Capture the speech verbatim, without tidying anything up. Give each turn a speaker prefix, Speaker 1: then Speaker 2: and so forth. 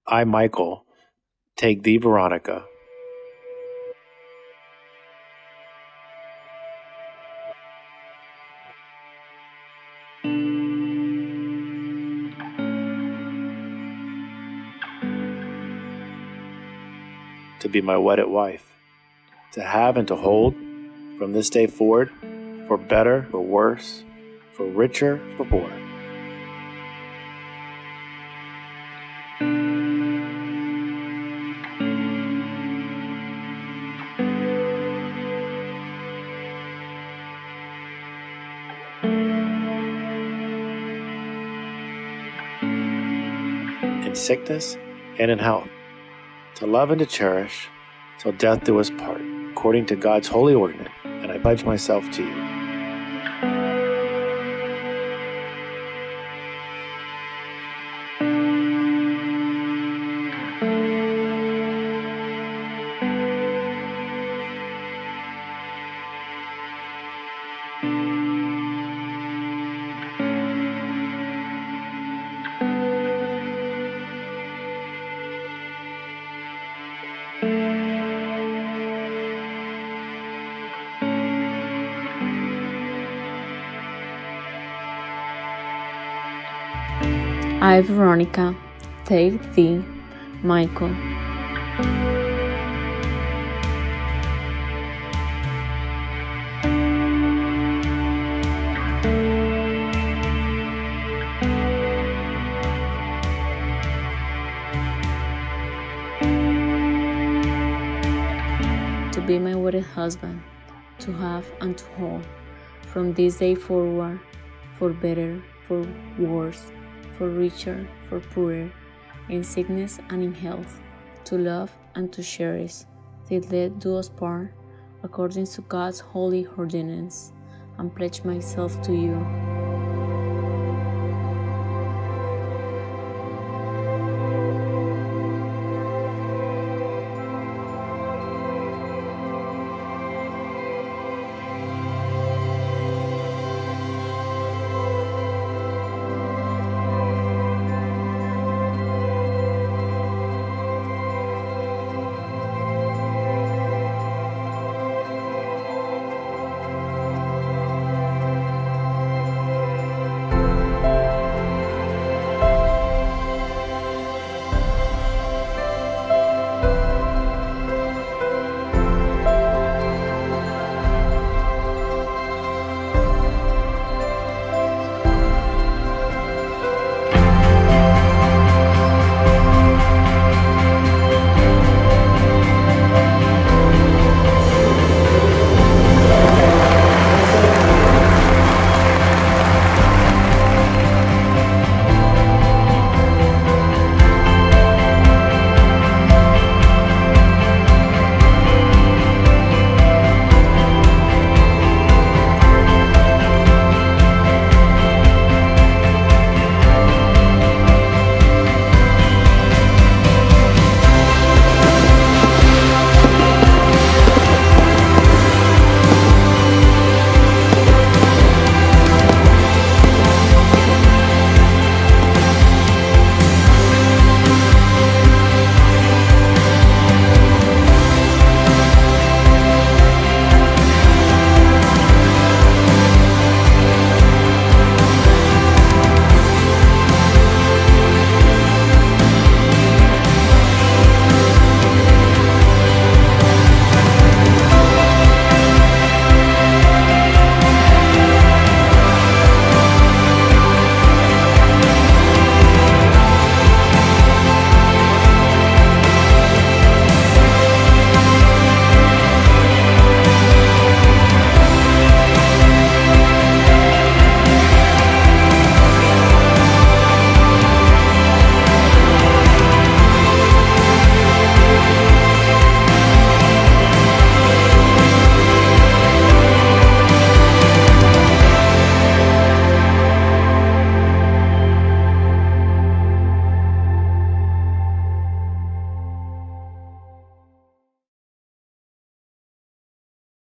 Speaker 1: I, Michael, take thee, Veronica, to be my wedded wife, to have and to hold from this day forward, for better, for worse, for richer, for poor. In sickness and in health, to love and to cherish, till death do us part, according to God's holy ordinance, and I pledge myself to you.
Speaker 2: I, Veronica, take thee, Michael, to be my wedded husband, to have and to hold, from this day forward, for better, for worse, for richer, for poorer, in sickness and in health, to love and to cherish, till death do us part, according to God's holy ordinance, and pledge myself to you.